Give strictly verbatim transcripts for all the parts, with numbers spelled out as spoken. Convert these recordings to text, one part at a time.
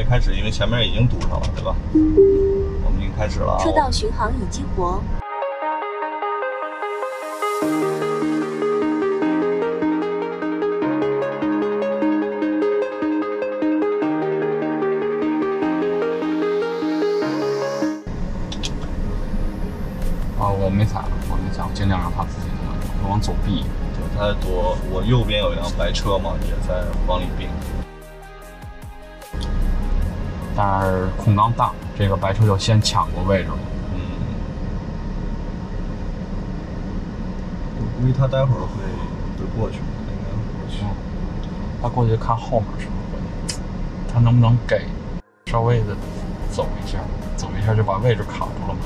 备开始，因为前面已经堵上了，对吧？我们已经开始了。 车道巡航已激活。 啊，我没踩，我没踩，我尽量让他自己我往左避。 对，他在躲。我右边有一辆白车嘛，也在往里并。 但是空档大，这个白车就先抢过位置了。 嗯，我估计他待会儿会会过去，应该会过去。 他过去看后面是不会，他能不能给稍微的走一下，走一下就把位置卡住了吗？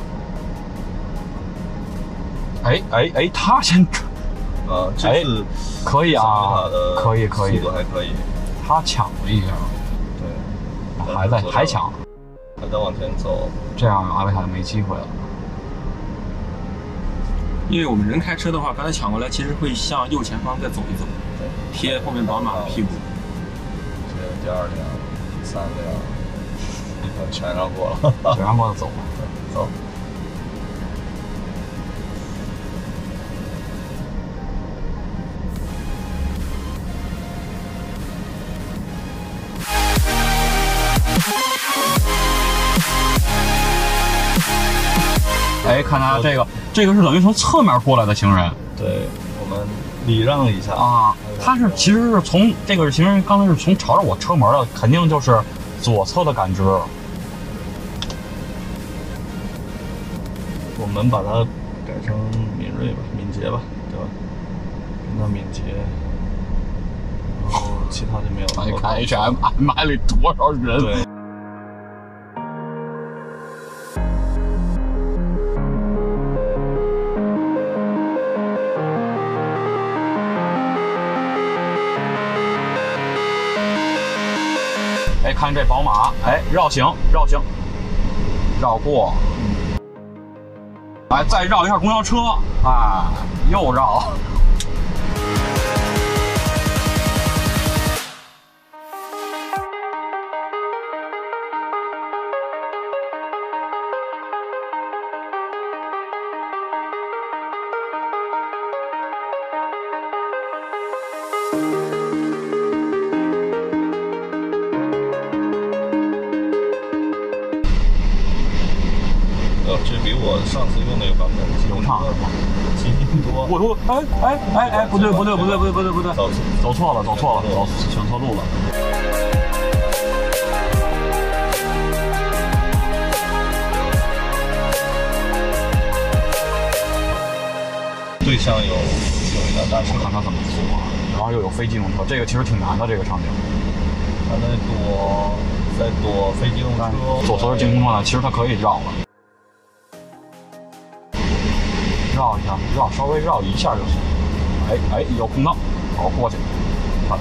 哎哎哎，他先， 呃，这次可以啊，可以可以， 速度还可以。 他抢了一下。还在还抢， 还在往前走， 这样阿维塔就没机会了。 因为我们人开车的话，刚才抢过来，其实会向右前方再走一走，贴后面宝马的屁股。 这是第二辆、第三辆，全让过了， 全让过了，走吧， 走。 哎，看他这个，这个是等于从侧面过来的行人。 对，我们礼让一下啊。他是其实是从这个行人刚才是从朝着我车门的，肯定就是左侧的感知。 我们把它改成敏锐吧，敏捷吧，对吧？那敏捷，然后其他就没有了。 你看 H M M 里多少人？ 对。 哎，看这宝马，哎，绕行，绕行，绕过，哎，再绕一下公交车，哎，又绕。 这比我上次用那个版本流畅， 轻多。 我说，哎哎哎哎，不对不对不对不对不对不对， 走走错了走错了，走选错路了。 对向有有一辆大车， 看他怎么做，然后又有非机动车，这个其实挺难的这个场景。 他在躲，在躲非机动车， 左侧是进攻状态，其实他可以绕了。绕一下，绕稍微绕一下就行。哎哎，有空档，好过去。看，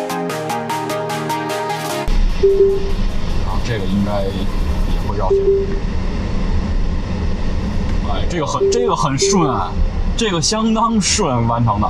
然后这个应该也会绕行。哎，这个很这个很顺，这个相当顺完成的。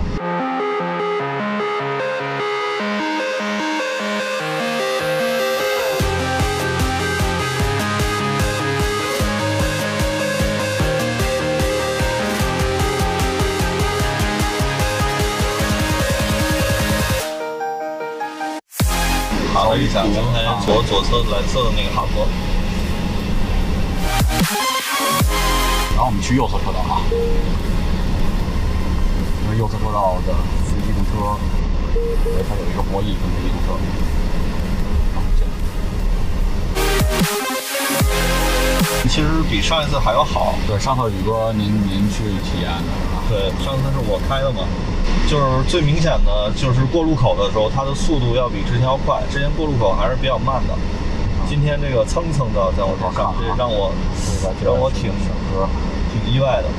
卡了一下，刚才左左侧蓝色的那个哈佛。 然后我们去右侧车道啊，因为右侧车道的非机动车，因为它有一个博弈跟非机动车。 其实比上一次还要好。 对，上次宇哥您您去体验的是吧？ 对，上次是我开的嘛。就是最明显的就是过路口的时候，它的速度要比之前要快。之前过路口还是比较慢的，今天这个蹭蹭的在我这上，这让我让我挺挺意外的。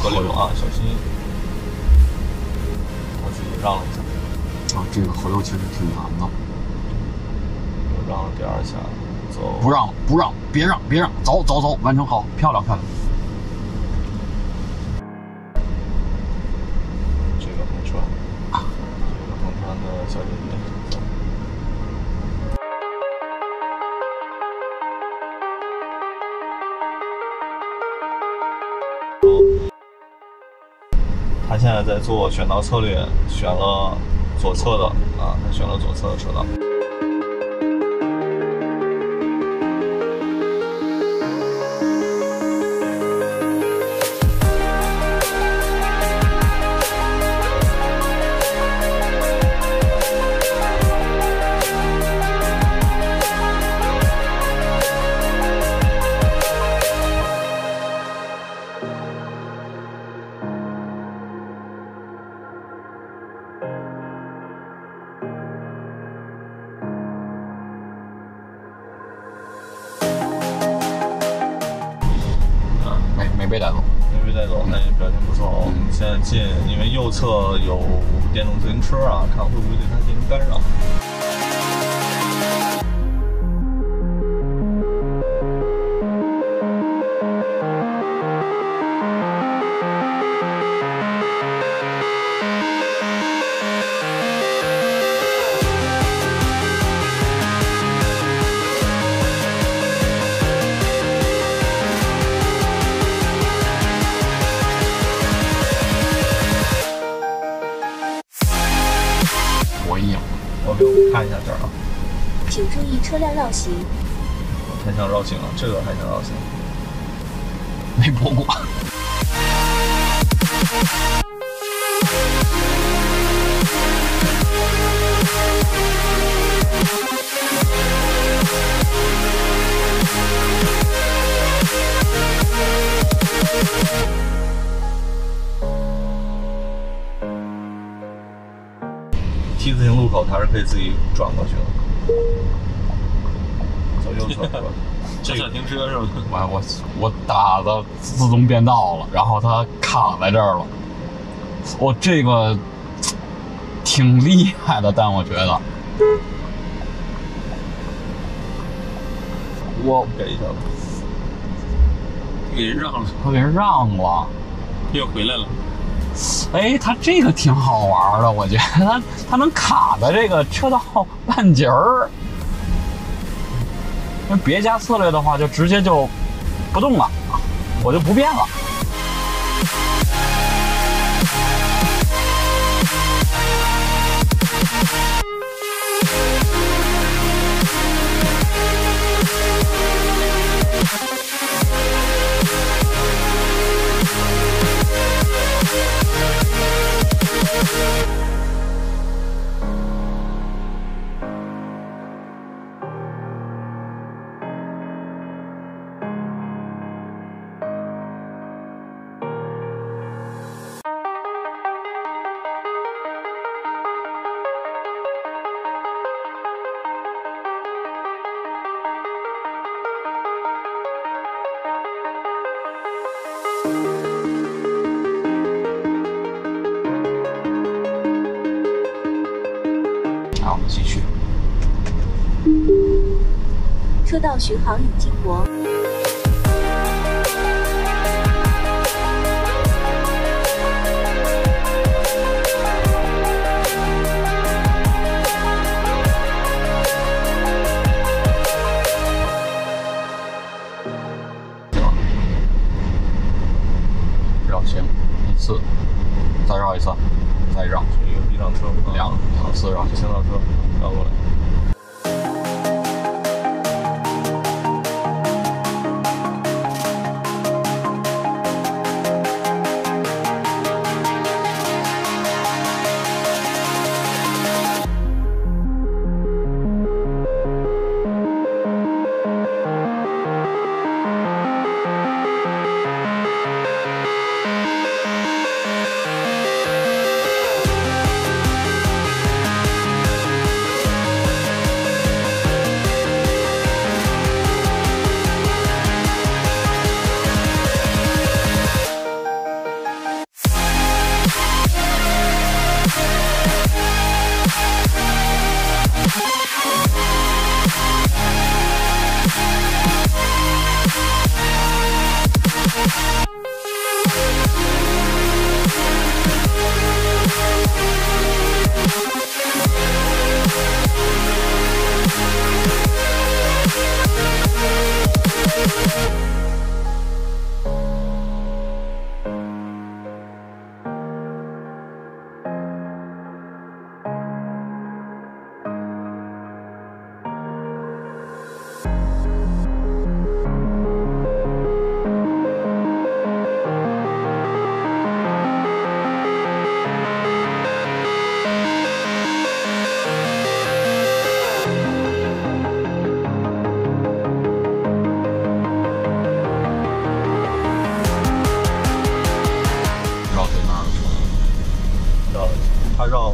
河流啊，小心！我自己让了一下。 啊，这个河流其实挺难的。 又让了第二下，走。 不让了，不让，别让，别让，走走走，完成好，漂亮漂亮。 这个横穿，啊，这个横穿的小姐姐，走。他现在在做选道策略，选了左侧的啊，他选了左侧的车道。 没被带走， 没被带走，那也表现不错。我们现在进，因为右侧有电动自行车啊，看会不会对它进行干扰。我们看一下这儿啊， 请注意车辆绕行。 太像绕行了，这个太像绕行， 没播过。 T 字形路口它是可以自己转过去的，走右侧是吧？ 这小停车是吧？ 我我我打的自动变道了，然后它卡在这儿了。我这个挺厉害的，但我觉得我给一下吧， 给人让了， 我给人让了， 又回来了。 哎，它这个挺好玩的，我觉得它它能卡在这个车道半截儿。那别家策略的话，就直接就不动了，我就不变了。好，继续。 车道巡航已经过。 绕行一次，再绕一次，再绕一个避让车， 两两次绕行， 行道车绕过来。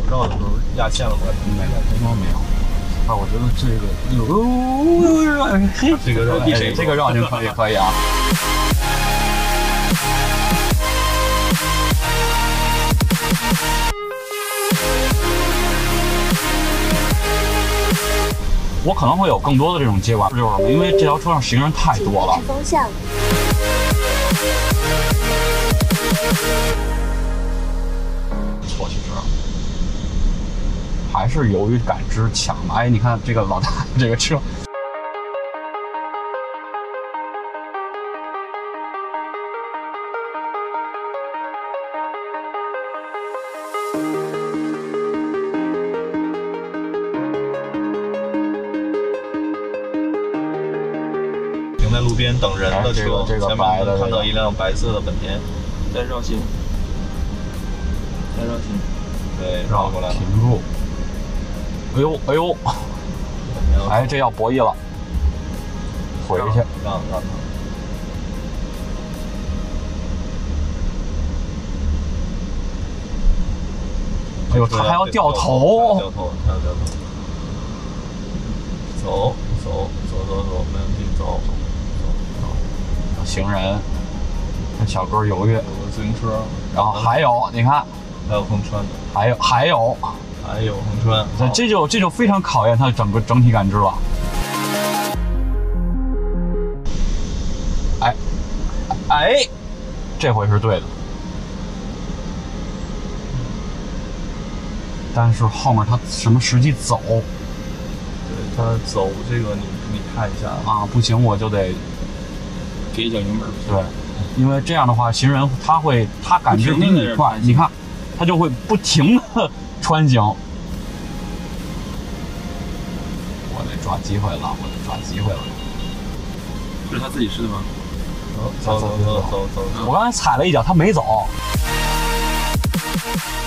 绕的时候压线了吗？ 没有，应该没有。啊，我觉得这个有，嘿， 这个绕哎，这个绕就可以可以啊。我可能会有更多的这种接管，就是因为这条车上行人太多了。 方向。 不错，其实还是由于感知强的。哎，你看这个老大这个车。 在路边等人的车， 这个这个前面能看到一辆白色的本田， 再绕行，再绕行， 对，绕过来了， 停住。哎呦哎呦，哎，这要博弈了，回去， 让让他。 哎呦，他还要掉头， 掉头，还要掉头，走走走走走，没问题，走。 行人，这小哥犹豫，有个自行车， 然后还有，你看， 还有横穿的， 还有还有， 还有横穿， 这这就这就非常考验他的整个整体感知了。哎，哎，这回是对的，但是后面他什么时机走？ 对他走这个你你看一下啊，不行我就得。 给一脚油门， 对，因为这样的话，行人他会他感知比你快，你看，他就会不停的穿行。我得抓机会了，我得抓机会了。 这是他自己吃的吗？ 走走走走走走。 我刚才踩了一脚，他没走。